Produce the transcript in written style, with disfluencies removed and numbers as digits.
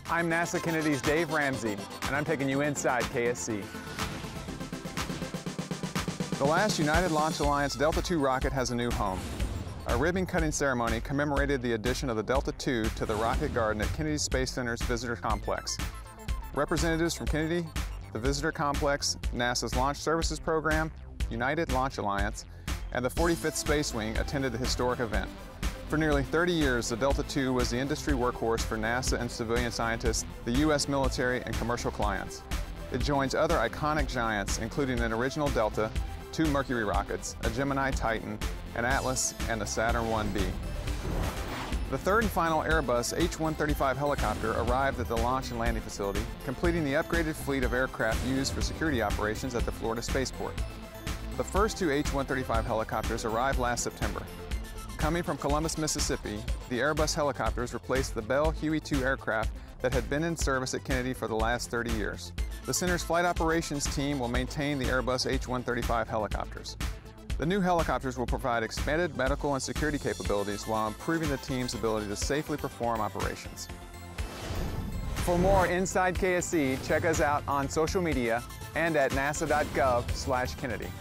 I'm NASA Kennedy's Dave Ramsey, and I'm taking you inside KSC. The last United Launch Alliance Delta II rocket has a new home. A ribbon-cutting ceremony commemorated the addition of the Delta II to the Rocket Garden at Kennedy Space Center's Visitor Complex. Representatives from Kennedy, the Visitor Complex, NASA's Launch Services Program, United Launch Alliance, and the 45th Space Wing attended the historic event. For nearly 30 years, the Delta II was the industry workhorse for NASA and civilian scientists, the U.S. military, and commercial clients. It joins other iconic giants, including an original Delta, 2 Mercury rockets, a Gemini Titan, an Atlas, and the Saturn 1B. The third and final Airbus H135 helicopter arrived at the launch and landing facility, completing the upgraded fleet of aircraft used for security operations at the Florida Spaceport. The first 2 H135 helicopters arrived last September. Coming from Columbus, Mississippi, the Airbus helicopters replaced the Bell Huey II aircraft that had been in service at Kennedy for the last 30 years. The center's flight operations team will maintain the Airbus H135 helicopters. The new helicopters will provide expanded medical and security capabilities while improving the team's ability to safely perform operations. For more Inside KSC, check us out on social media and at nasa.gov/Kennedy.